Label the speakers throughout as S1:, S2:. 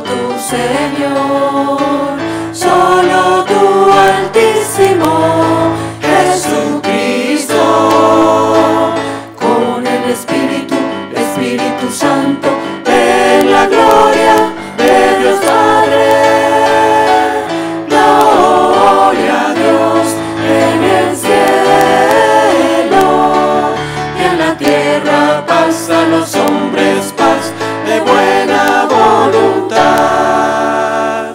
S1: tú, Señor, solo tú, Altísimo Jesucristo, con el Espíritu Santo, en la gloria de Dios Padre. Gloria a Dios en el cielo, y en la tierra paz a los hombres, paz de buena voluntad.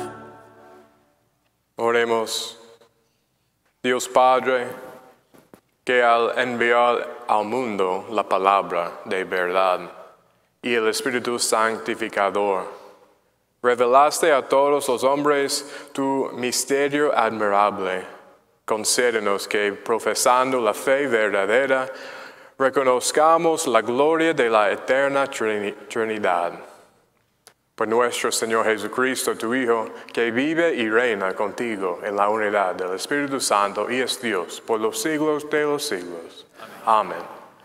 S2: Oremos. Dios Padre, que al enviar al mundo la palabra de verdad y el Espíritu Santificador, revelaste a todos los hombres tu misterio admirable. Concédenos que, profesando la fe verdadera, reconozcamos la gloria de la eterna Trinidad. Por nuestro Señor Jesucristo, tu Hijo, que vive y reina contigo en la unidad del Espíritu Santo y es Dios por los siglos de los siglos. Amén.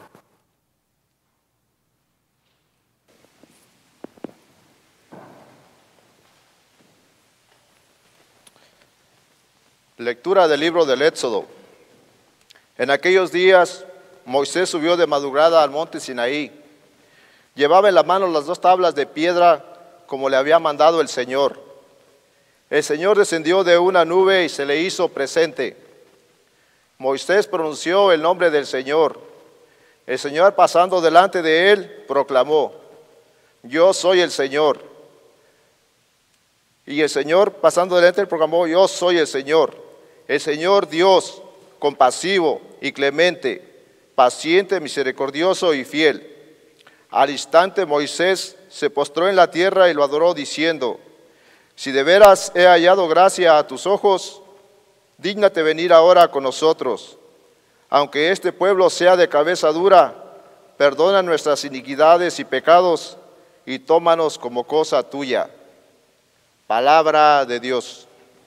S3: Lectura del libro del Éxodo. En aquellos días, Moisés subió de madrugada al monte Sinaí. Llevaba en la mano las 2 tablas de piedra como le había mandado el Señor. El Señor descendió de una nube y se le hizo presente. Moisés pronunció el nombre del Señor. El Señor, pasando delante de él, proclamó: Yo soy el Señor. Y el Señor, pasando delante de él, proclamó: Yo soy el Señor Dios, compasivo y clemente, paciente, misericordioso y fiel. Al instante Moisés se postró en la tierra y lo adoró, diciendo: Si de veras he hallado gracia a tus ojos, dígnate venir ahora con nosotros. Aunque este pueblo sea de cabeza dura, perdona nuestras iniquidades y pecados, y tómanos como cosa tuya. Palabra de Dios.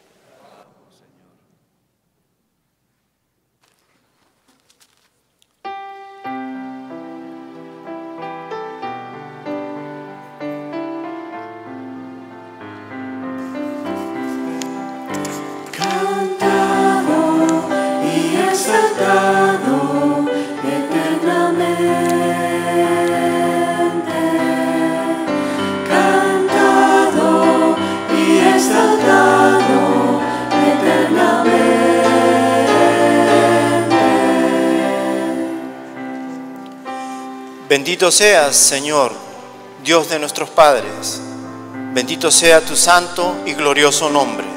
S1: Exaltado eternamente, cantado y exaltado eternamente.
S4: Bendito seas, Señor, Dios de nuestros padres. Bendito sea tu santo y glorioso nombre.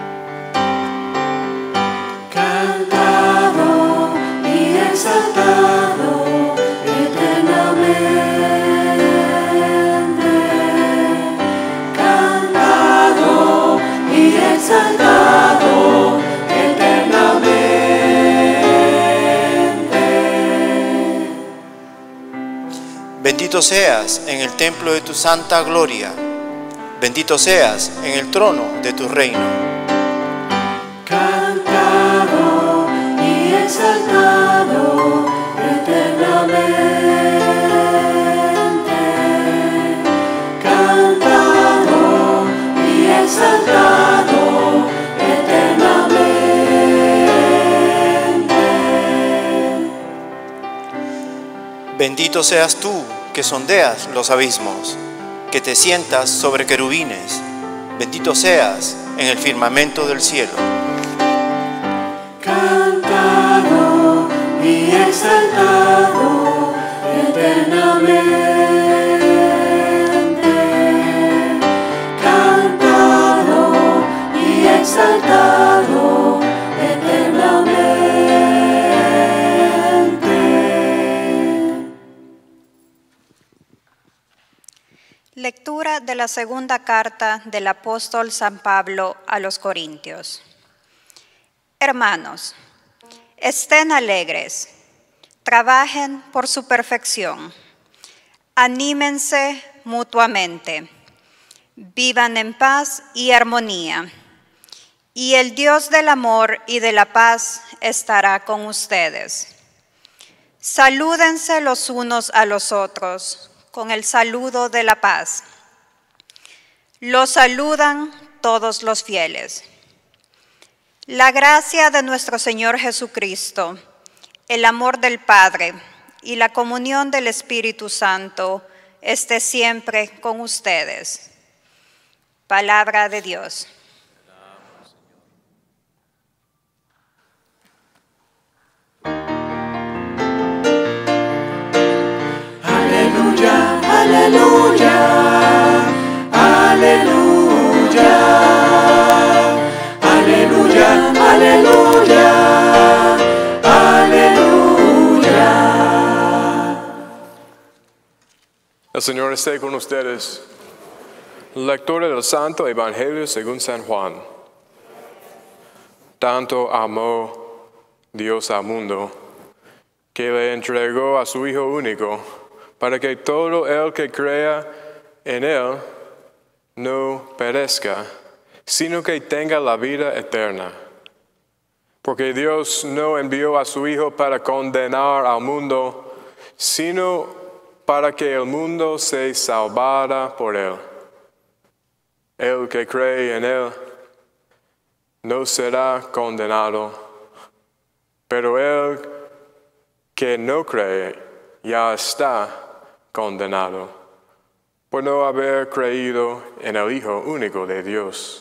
S1: Exaltado eternamente, cantado y exaltado eternamente.
S4: Bendito seas en el templo de tu santa gloria. Bendito seas en el trono de tu reino.
S1: Cantado y exaltado eternamente, cantado y exaltado eternamente.
S4: Bendito seas tú que sondeas los abismos, que te sientas sobre querubines. Bendito seas en el firmamento del cielo.
S1: Cantado y exaltado eternamente, cantado y exaltado eternamente.
S5: Lectura de la segunda carta del apóstol San Pablo a los Corintios. Hermanos, estén alegres, trabajen por su perfección, anímense mutuamente, vivan en paz y armonía, y el Dios del amor y de la paz estará con ustedes. Salúdense los unos a los otros con el saludo de la paz. Los saludan todos los fieles. La gracia de nuestro Señor Jesucristo, el amor del Padre y la comunión del Espíritu Santo esté siempre con ustedes. Palabra de Dios.
S1: Aleluya, aleluya, aleluya, aleluya, aleluya, aleluya.
S2: El Señor esté con ustedes. Lectura del Santo Evangelio según San Juan. Tanto amó Dios al mundo, que le entregó a su Hijo único, para que todo el que crea en Él no perezca, sino que tenga la vida eterna. Porque Dios no envió a su Hijo para condenar al mundo, sino para que el mundo se salvara por Él. El que cree en Él no será condenado, pero el que no cree ya está condenado por no haber creído en el Hijo único de Dios.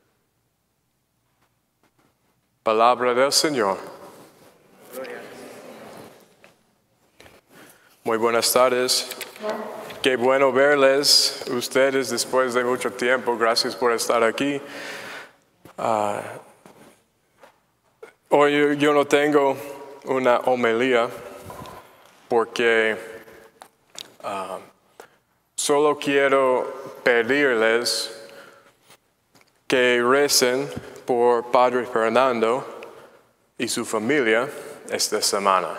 S2: Palabra del Señor. Muy buenas tardes. Qué bueno verles, ustedes, después de mucho tiempo. Gracias por estar aquí. Hoy yo no tengo una homilía porque solo quiero pedirles que recen por Padre Fernando y su familia esta semana.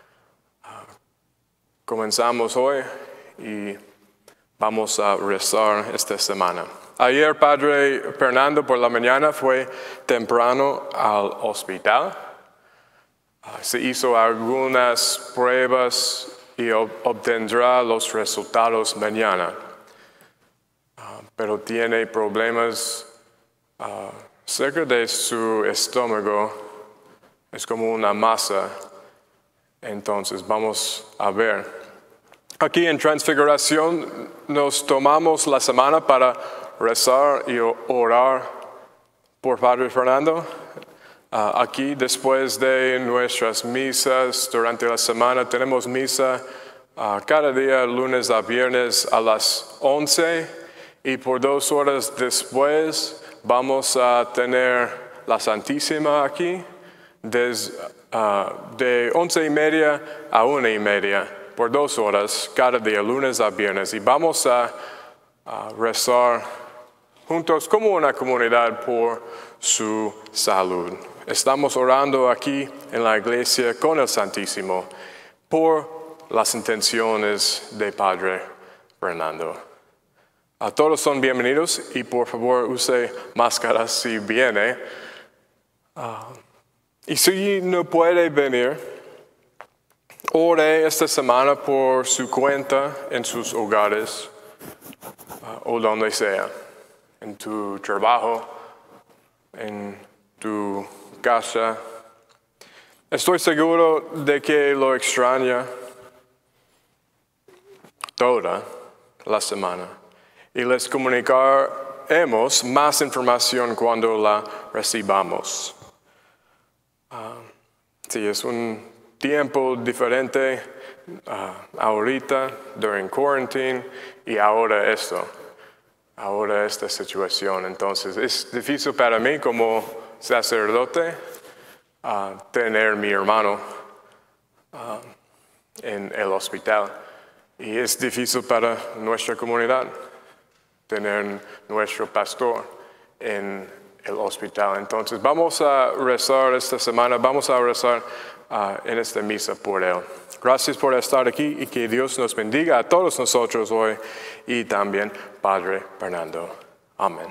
S2: Comenzamos hoy y vamos a rezar esta semana. Ayer Padre Fernando por la mañana fue temprano al hospital. Se hizo algunas pruebas y obtendrá los resultados mañana. Pero tiene problemas cerca de su estómago. Es como una masa. Entonces vamos a ver. Aquí en Transfiguración nos tomamos la semana para rezar y orar por Padre Fernando. Aquí después de nuestras misas durante la semana tenemos misa cada día, lunes a viernes a las 11, y por 2 horas después vamos a tener la Santísima aquí de 11:30 a 1:30. Por 2 horas, cada día, lunes a viernes. Y vamos a rezar juntos como una comunidad por su salud. Estamos orando aquí en la iglesia con el Santísimo por las intenciones de Padre Fernando. A todos son bienvenidos y por favor use máscara si viene. Y si no puede venir, ore esta semana por su cuenta en sus hogares o donde sea, en tu trabajo, en tu casa. Estoy seguro de que lo extraña toda la semana y les comunicaremos más información cuando la recibamos. Sí, es un tiempo diferente ahorita, during quarantine, y ahora esta situación. Entonces, es difícil para mí como sacerdote tener mi hermano en el hospital. Y es difícil para nuestra comunidad tener nuestro pastor en el hospital. Entonces, vamos a rezar esta semana, vamos a rezar en esta misa por él. Gracias por estar aquí y que Dios nos bendiga a todos nosotros hoy y también Padre Fernando. Amén.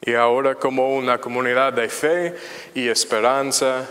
S2: Y ahora, como una comunidad de fe y esperanza,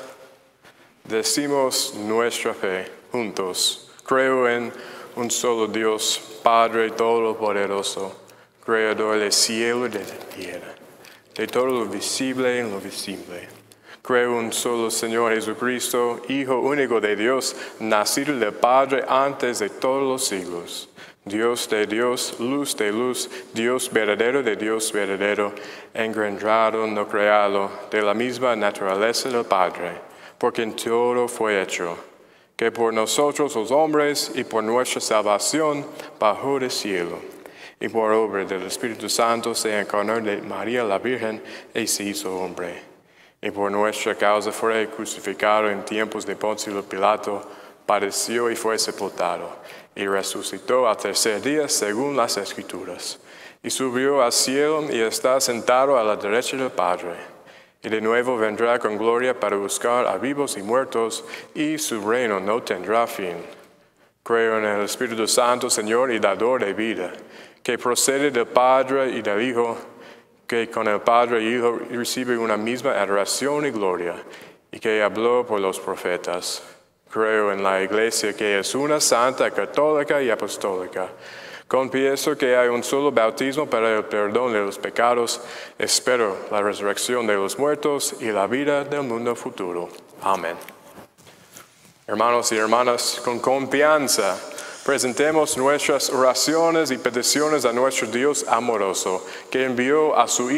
S2: decimos nuestra fe juntos. Creo en un solo Dios, Padre Todopoderoso, Creador del cielo y de la tierra, de todo lo visible y invisible. Creo en un solo Señor Jesucristo, Hijo único de Dios, nacido del Padre antes de todos los siglos. Dios de Dios, luz de luz, Dios verdadero de Dios verdadero, engendrado, no creado, de la misma naturaleza del Padre, por quien todo fue hecho, que por nosotros los hombres y por nuestra salvación bajó del cielo, y por obra del Espíritu Santo se encarnó de María la Virgen y se hizo hombre. Y por nuestra causa fue crucificado en tiempos de Poncio Pilato, padeció y fue sepultado, y resucitó al tercer día según las Escrituras, y subió al cielo y está sentado a la derecha del Padre, y de nuevo vendrá con gloria para buscar a vivos y muertos, y su reino no tendrá fin. Creo en el Espíritu Santo, Señor y dador de vida, que procede del Padre y del Hijo, que con el Padre y Hijo recibe una misma adoración y gloria, y que habló por los profetas. Creo en la Iglesia, que es una santa, católica y apostólica. Confieso que hay un solo bautismo para el perdón de los pecados. Espero la resurrección de los muertos y la vida del mundo futuro. Amén. Hermanos y hermanas, con confianza, presentemos nuestras oraciones y peticiones a nuestro Dios amoroso, que envió a su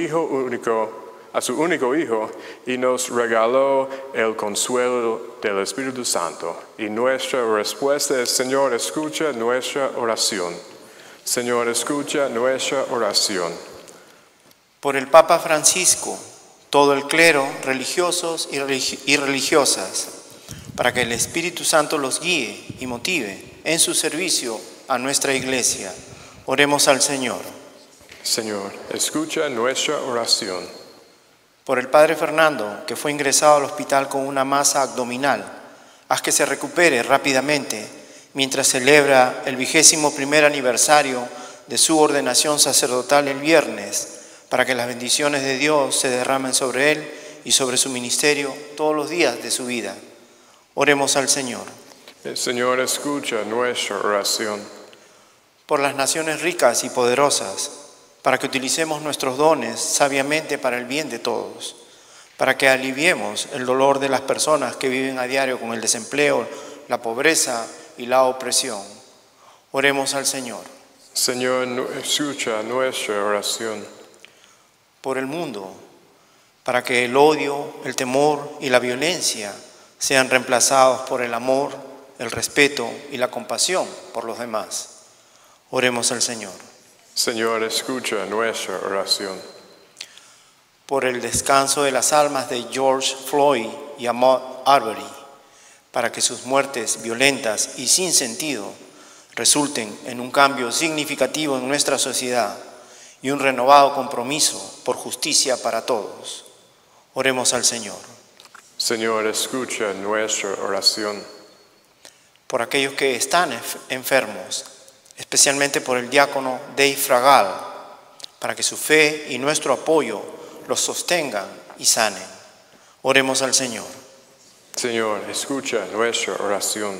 S2: único Hijo, y nos regaló el consuelo del Espíritu Santo. Y nuestra respuesta es: Señor, escucha nuestra oración. Señor, escucha nuestra oración.
S4: Por el Papa Francisco, todo el clero, religiosos y religiosas, para que el Espíritu Santo los guíe y motive en su servicio a nuestra Iglesia. Oremos al Señor.
S2: Señor, escucha nuestra oración.
S4: Por el Padre Fernando, que fue ingresado al hospital con una masa abdominal, haz que se recupere rápidamente mientras celebra el 21º aniversario de su ordenación sacerdotal el viernes, para que las bendiciones de Dios se derramen sobre él y sobre su ministerio todos los días de su vida. Oremos al Señor.
S2: El Señor escucha nuestra oración.
S4: Por las naciones ricas y poderosas, para que utilicemos nuestros dones sabiamente para el bien de todos, para que aliviemos el dolor de las personas que viven a diario con el desempleo, la pobreza y la opresión. Oremos al Señor.
S2: Señor, escucha nuestra oración.
S4: Por el mundo, para que el odio, el temor y la violencia sean reemplazados por el amor, el respeto y la compasión por los demás. Oremos al Señor.
S2: Señor, escucha nuestra oración.
S4: Por el descanso de las almas de George Floyd y Ahmaud Arbery, para que sus muertes violentas y sin sentido resulten en un cambio significativo en nuestra sociedad y un renovado compromiso por justicia para todos. Oremos al Señor.
S2: Señor, escucha nuestra oración.
S4: Por aquellos que están enfermos, especialmente por el diácono Dave Fragal, para que su fe y nuestro apoyo los sostengan y sanen. Oremos al Señor.
S2: Señor, escucha nuestra oración.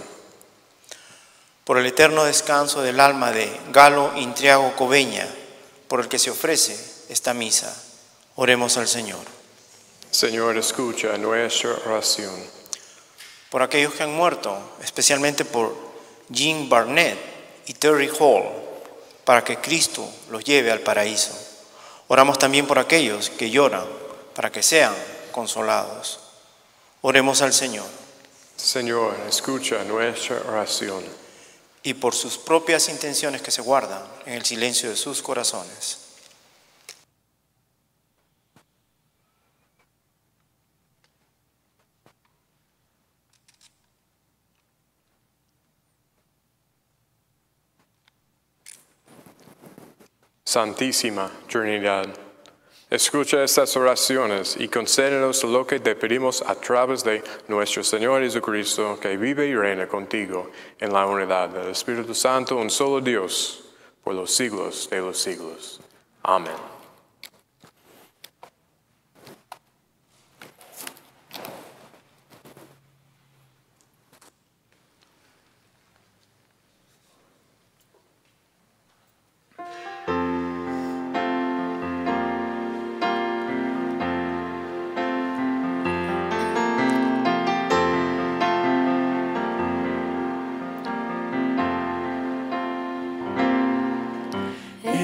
S4: Por el eterno descanso del alma de Galo Intriago Coveña, por el que se ofrece esta misa, oremos al Señor.
S2: Señor, escucha nuestra oración.
S4: Por aquellos que han muerto, especialmente por Jean Barnett y Terry Hall, para que Cristo los lleve al paraíso. Oramos también por aquellos que lloran, para que sean consolados. Oremos al Señor.
S2: Señor, escucha nuestra oración.
S4: Y por sus propias intenciones que se guardan en el silencio de sus corazones.
S2: Santísima Trinidad, escucha estas oraciones y concédenos lo que te pedimos a través de nuestro Señor Jesucristo, que vive y reina contigo en la unidad del Espíritu Santo, un solo Dios, por los siglos de los siglos. Amén.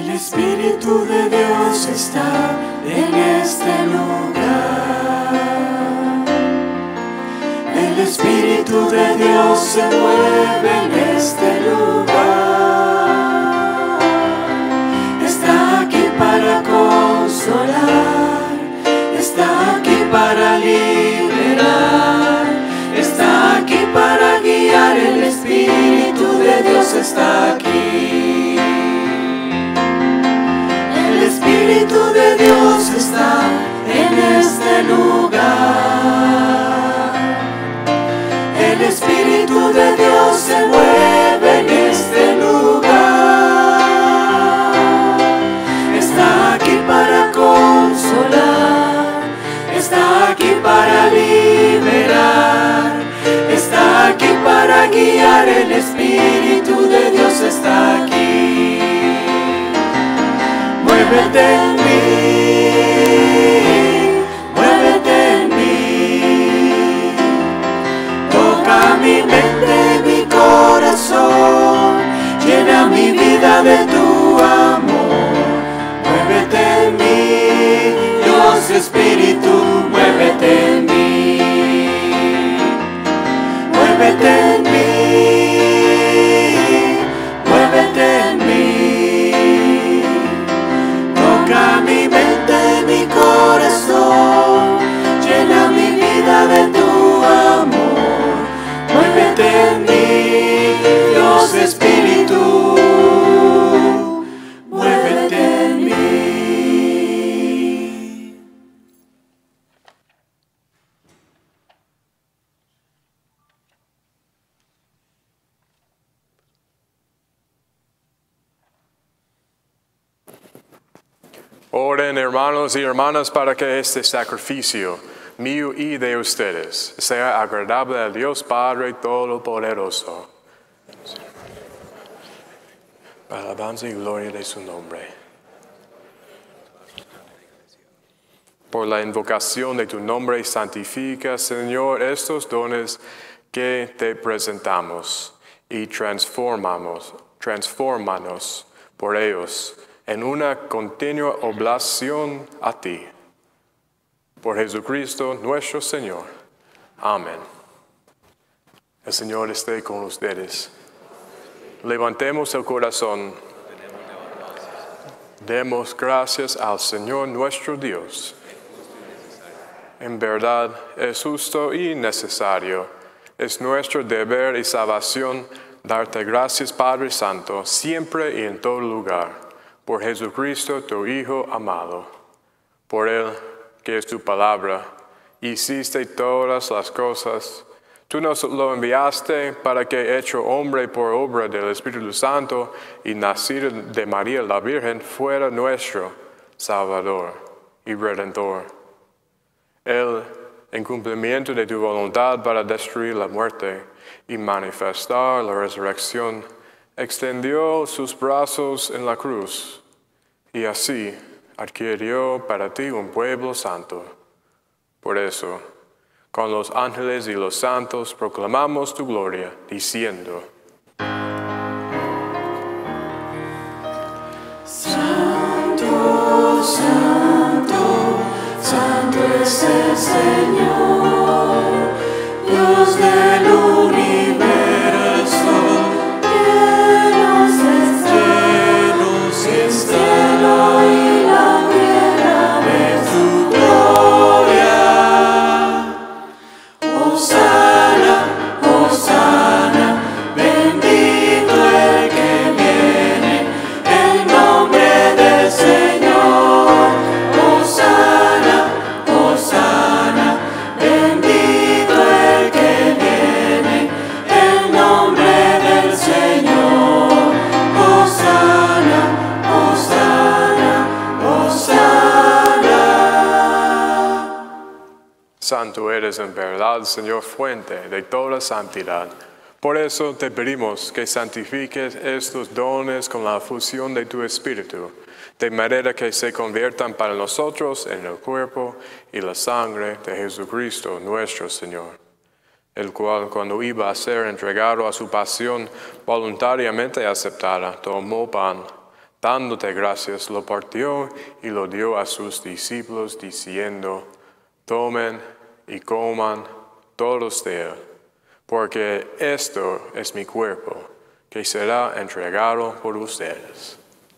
S1: El Espíritu de Dios está en este lugar. El Espíritu de Dios se mueve en este lugar. Está aquí para consolar, está aquí para liberar, está aquí para guiar. El Espíritu de Dios está aquí. El Espíritu de Dios está en este lugar. El Espíritu de Dios se mueve en este lugar. Está aquí para consolar, está aquí para liberar, está aquí para guiar. El Espíritu de Dios está aquí. Muévete en mí, muévete en mí. Toca mi mente, mi corazón, llena mi vida de tu amor. Muévete en mí, Dios Espíritu, muévete en mí. Muévete en mí, muévete en mí. Toca mi mente, mi corazón, llena mi vida de tu amor. Muévete en mí, Dios Espíritu, muévete en mí.
S2: Oren, hermanos y hermanas, para que este sacrificio mío y de ustedes sea agradable a Dios Padre Todopoderoso. Para alabanza y gloria de su nombre. Por la invocación de tu nombre, santifica, Señor, estos dones que te presentamos y transfórmanos por ellos en una continua oblación a ti. Por Jesucristo nuestro Señor. Amén. El Señor esté con ustedes. Levantemos el corazón. Demos gracias al Señor nuestro Dios. En verdad es justo y necesario. Es nuestro deber y salvación darte gracias, Padre Santo, siempre y en todo lugar. Por Jesucristo, tu Hijo amado. Por Él, que es tu palabra, hiciste todas las cosas. Tú nos lo enviaste para que, hecho hombre por obra del Espíritu Santo y nacido de María la Virgen, fuera nuestro Salvador y Redentor. Él, en cumplimiento de tu voluntad para destruir la muerte y manifestar la resurrección, extendió sus brazos en la cruz y así adquirió para ti un pueblo santo. Por eso, con los ángeles y los santos proclamamos tu gloria, diciendo:
S1: Santo, santo, santo es el Señor, Dios del universo. Llenos el cielo y la tierra de tu gloria. Hosana, Hosana, bendito el que viene en nombre del Señor. Hosana, Hosana, bendito el que viene en nombre del Señor. Hosana, Hosana, Hosana.
S2: Santo eres en verdad, Señor, fuente de toda santidad. Por eso te pedimos que santifiques estos dones con la fusión de tu Espíritu, de manera que se conviertan para nosotros en el cuerpo y la sangre de Jesucristo nuestro Señor, el cual, cuando iba a ser entregado a su pasión voluntariamente aceptada, tomó pan, Dándote gracias, lo partió y lo dio a sus discípulos, diciendo, tomen y coman todos de él, porque esto es mi cuerpo, que será entregado por ustedes.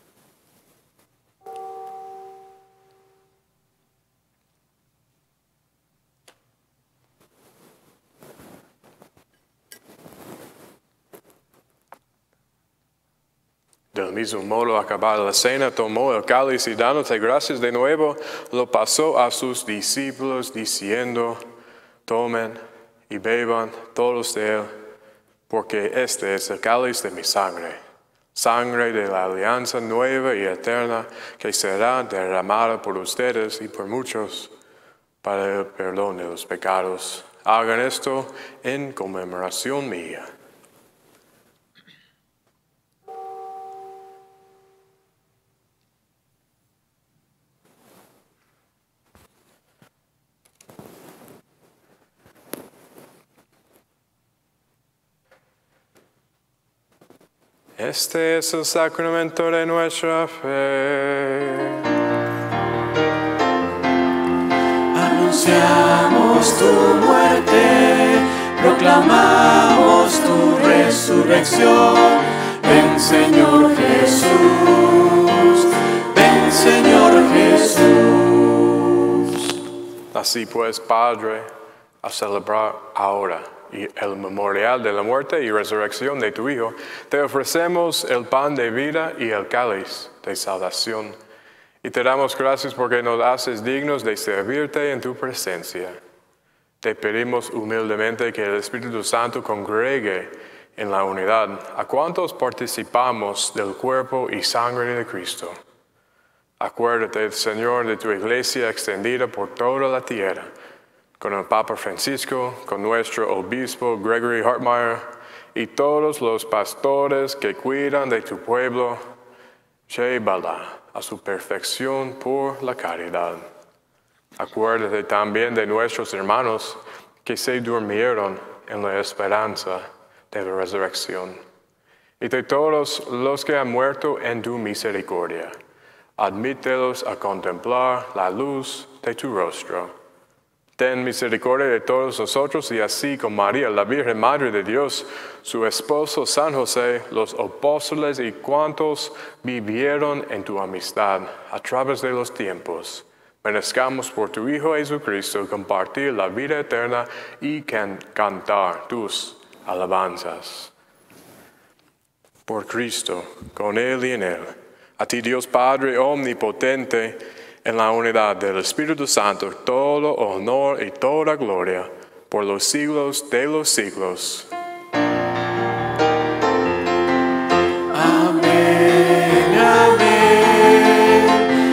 S2: Del mismo modo, acabada la cena, tomó el cáliz y dándote gracias de nuevo, lo pasó a sus discípulos, diciendo, tomen y beban todos de él, porque este es el cáliz de mi sangre, sangre de la alianza nueva y eterna, que será derramada por ustedes y por muchos para el perdón de los pecados. Hagan esto en conmemoración mía. Este es el sacramento de nuestra fe.
S1: Anunciamos tu muerte, proclamamos tu resurrección. Ven Señor Jesús, ven Señor Jesús.
S2: Así pues, Padre, a celebrar ahora y el memorial de la muerte y resurrección de tu Hijo, te ofrecemos el pan de vida y el cáliz de salvación. Y te damos gracias porque nos haces dignos de servirte en tu presencia. Te pedimos humildemente que el Espíritu Santo congregue en la unidad a cuantos participamos del cuerpo y sangre de Cristo. Acuérdate, Señor, de tu iglesia extendida por toda la tierra, con el Papa Francisco, con nuestro obispo Gregory Hartmayer y todos los pastores que cuidan de tu pueblo, llévala a su perfección por la caridad. Acuérdate también de nuestros hermanos que se durmieron en la esperanza de la resurrección, y de todos los que han muerto en tu misericordia. Admítelos a contemplar la luz de tu rostro. Ten misericordia de todos nosotros y así con María, la Virgen Madre de Dios, su esposo San José, los apóstoles y cuantos vivieron en tu amistad a través de los tiempos, merezcamos por tu Hijo Jesucristo compartir la vida eterna y cantar tus alabanzas. Por Cristo, con Él y en Él, a ti Dios Padre omnipotente, en la unidad del Espíritu Santo, todo honor y toda gloria, por los siglos de los siglos.
S1: Amén, amén,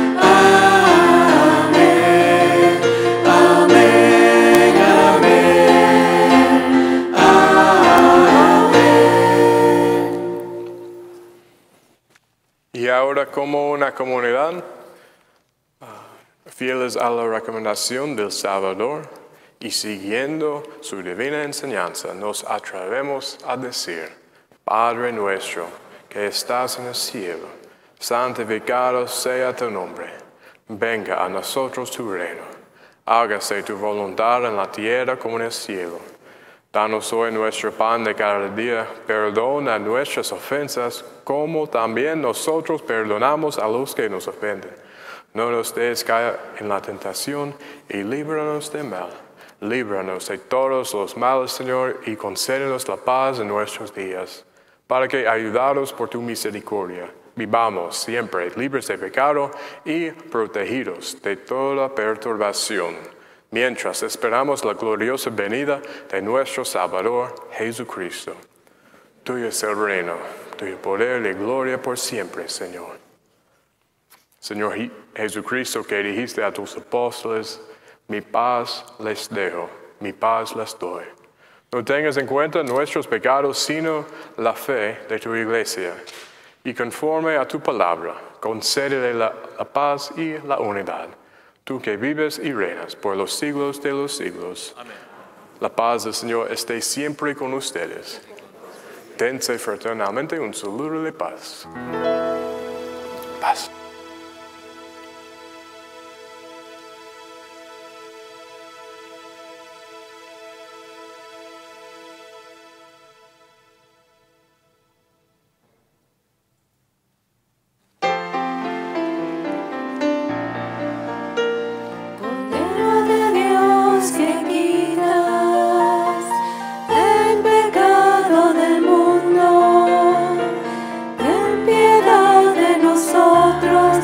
S1: amén, amén, amén, amén.
S2: Y ahora, como una comunidad, fieles a la recomendación del Salvador y siguiendo su divina enseñanza, nos atrevemos a decir, Padre nuestro, que estás en el cielo, santificado sea tu nombre. Venga a nosotros tu reino. Hágase tu voluntad en la tierra como en el cielo. Danos hoy nuestro pan de cada día. Perdona nuestras ofensas, como también nosotros perdonamos a los que nos ofenden. No nos dejes caer en la tentación y líbranos del mal. Líbranos de todos los males, Señor, y concédenos la paz en nuestros días, para que, ayudados por tu misericordia, vivamos siempre libres de pecado y protegidos de toda perturbación, mientras esperamos la gloriosa venida de nuestro Salvador Jesucristo. Tuyo es el reino, tuyo poder y gloria por siempre, Señor. Señor Jesucristo, que dijiste a tus apóstoles, mi paz les dejo, mi paz les doy. No tengas en cuenta nuestros pecados, sino la fe de tu iglesia. Y conforme a tu palabra, concédele la paz y la unidad. Tú que vives y reinas por los siglos de los siglos. Amén. La paz del Señor esté siempre con ustedes. Dense fraternalmente un saludo de paz. paz.
S1: Cordero de Dios que quitas el pecado del mundo, ten piedad de nosotros,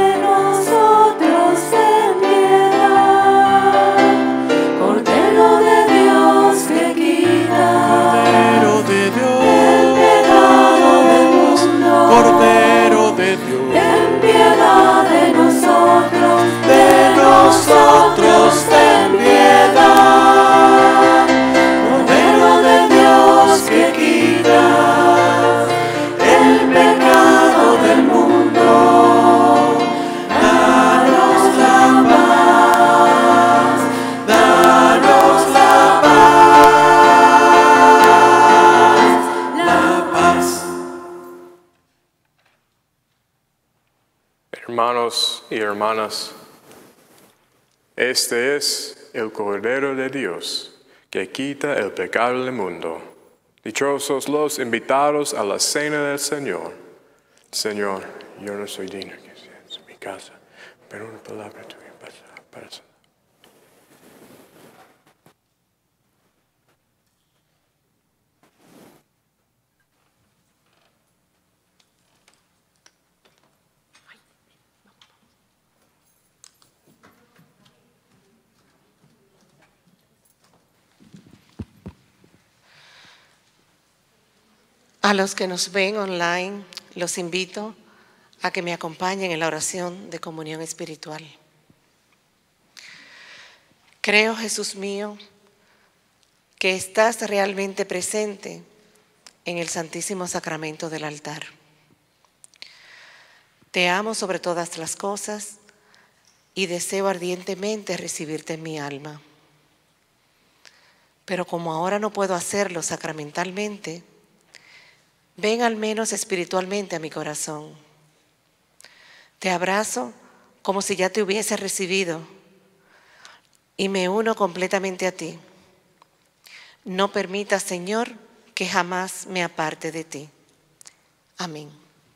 S1: ten piedad. Cordero de Dios que quitas el pecado del mundo,
S6: Cordero de Dios,
S1: ten piedad de nosotros, ten piedad. Cordero de Dios que quitas el pecado del mundo, danos la paz, danos la paz.
S2: Hermanos y hermanas, este es el Cordero de Dios que quita el pecado del mundo. Dichosos los invitados a la cena del Señor. Señor, yo no soy digno que seas en mi casa, pero una palabra tuya pasará para sanar.
S7: A los que nos ven online, los invito a que me acompañen en la oración de comunión espiritual. Creo, Jesús mío, que estás realmente presente en el Santísimo Sacramento del altar. Te amo sobre todas las cosas y deseo ardientemente recibirte en mi alma. Pero como ahora no puedo hacerlo sacramentalmente, ven al menos espiritualmente a mi corazón. Te abrazo como si ya te hubiese recibido y me uno completamente a ti. No permitas, Señor, que jamás me aparte de ti. Amén.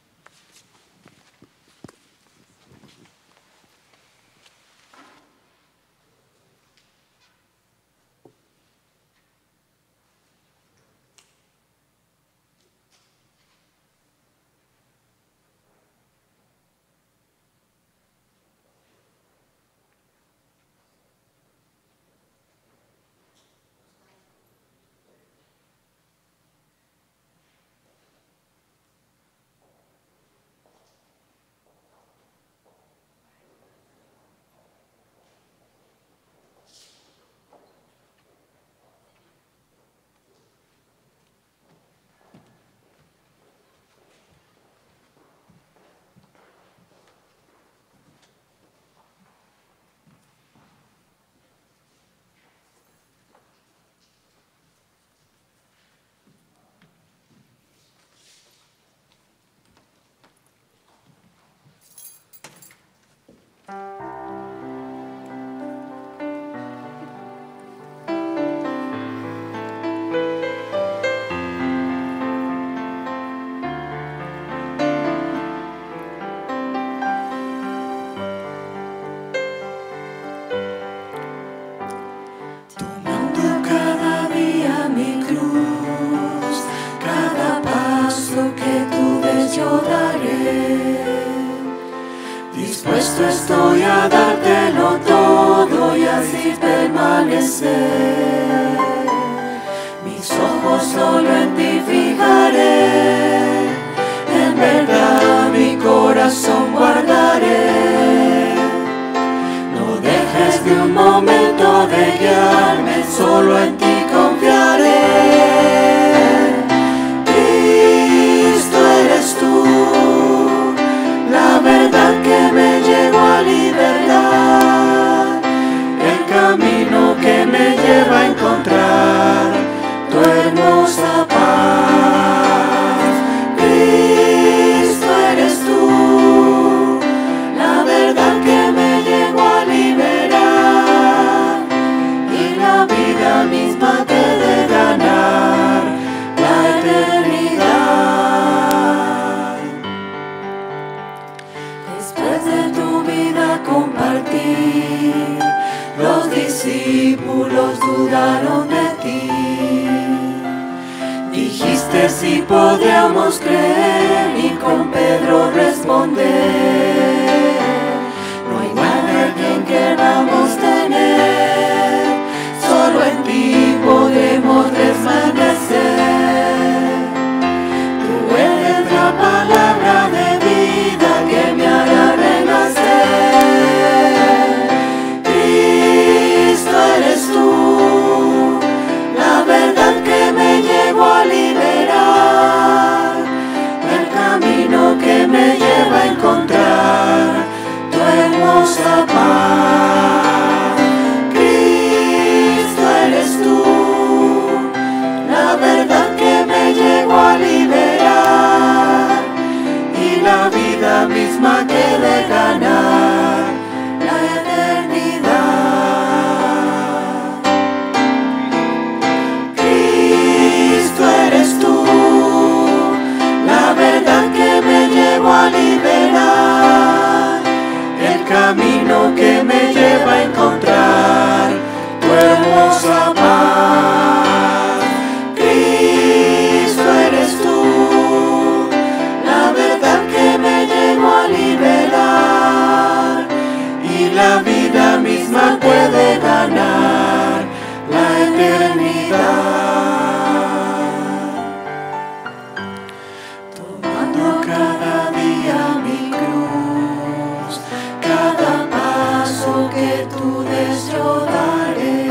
S1: Dispuesto estoy a dártelo todo y así permanecer. Mis ojos solo en ti fijaré, en verdad mi corazón guardaré. No dejes de un momento de guiarme, solo en ti confiaré. Cristo eres tú, la verdad que me llevó a libertad, el camino que me lleva a encontrar tu hermosa paz. Cristo eres tú, podríamos creer y con Pedro responder. No hay nada en quien queramos tener, solo en ti podemos desvanecer. Tú eres la palabra de vida que me hará renacer. Cristo eres tú, la verdad que me llevó a liberar, el camino que me lleva a encontrar tu hermosa paz. Cristo eres tú, la verdad que me llevó a liberar, y la vida misma que de ganar la eternidad. Cristo eres tú, la verdad que me llevó a liberar, el camino que me lleva a encontrar tu hermosa paz. Cristo eres tú, la verdad que me llevó a liberar, y la vida misma puede ganar la eternidad. Tomando cada día mi cruz, cada paso que tú des yo daré.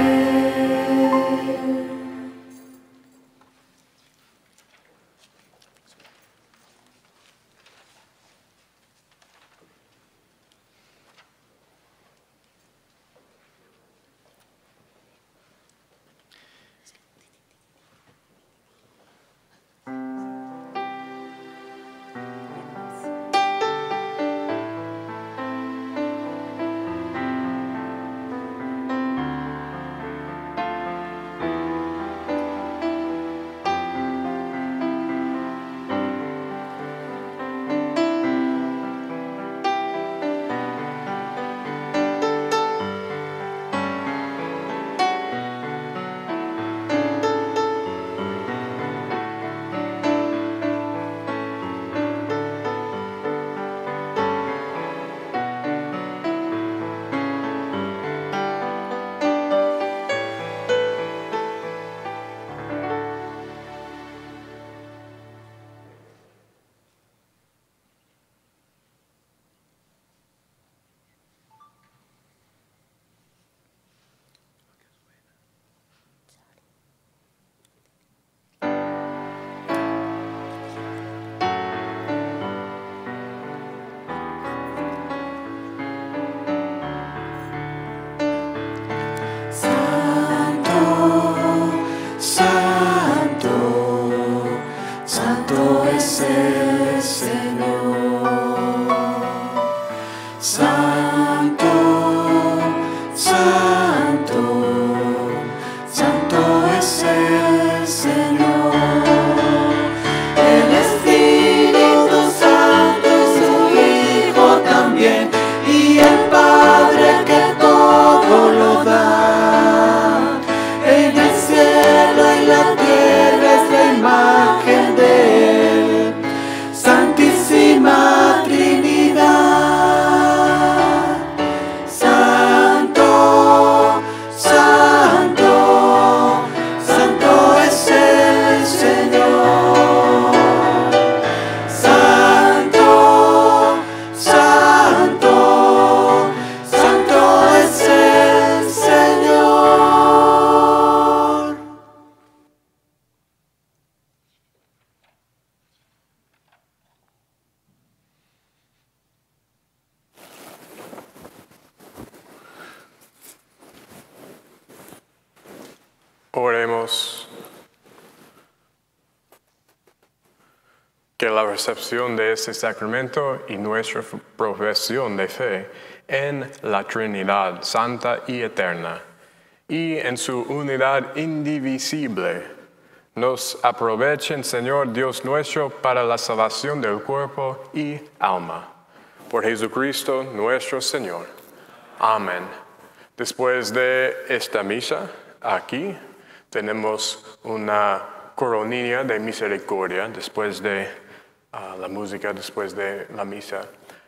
S2: Oremos. Que la recepción de este sacramento y nuestra profesión de fe en la Trinidad Santa y Eterna y en su unidad indivisible nos aprovechen, Señor Dios nuestro, para la salvación del cuerpo y alma. Por Jesucristo nuestro Señor. Amén. Después de esta misa, aquí tenemos una coronilla de misericordia después de la música, después de la misa.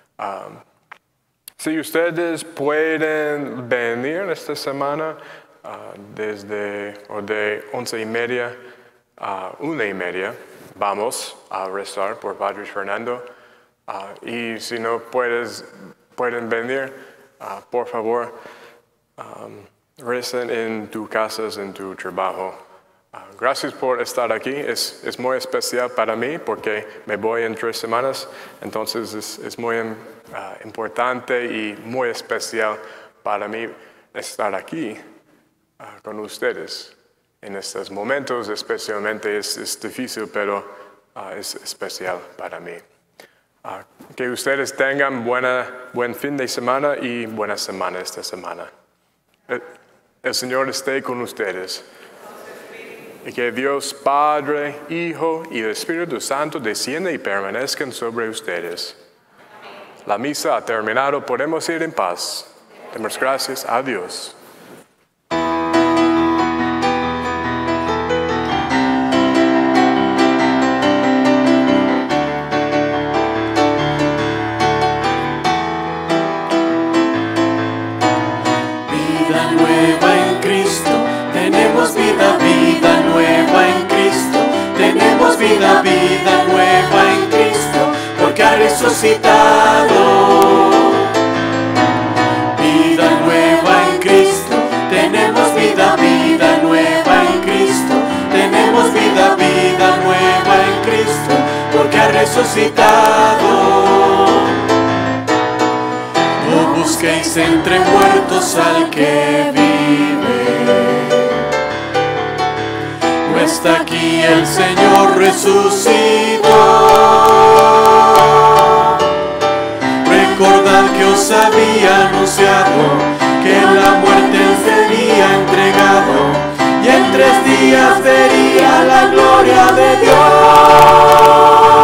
S2: Si ustedes pueden venir esta semana de 11:30 a 1:30, vamos a rezar por Padre Fernando. Y si no pueden venir, por favor, recen en tus casas, en tu trabajo. Gracias por estar aquí. Es muy especial para mí porque me voy en 3 semanas. Entonces es muy importante y muy especial para mí estar aquí con ustedes. En estos momentos especialmente es difícil, pero es especial para mí. Que ustedes tengan buen fin de semana y buena semana esta semana. El Señor esté con ustedes. Y que Dios Padre, Hijo y el Espíritu Santo descienda y permanezcan sobre ustedes. La misa ha terminado. Podemos ir en paz. Demos gracias a Dios.
S1: Vida nueva en Cristo, porque ha resucitado. Vida nueva en Cristo, tenemos vida nueva en Cristo, tenemos vida nueva en Cristo, porque ha resucitado. No busquéis entre muertos al que vive. No está aquí, el Señor resucitó. Recordad que os había anunciado que en la muerte Él sería entregado y en 3 días vería la gloria de Dios.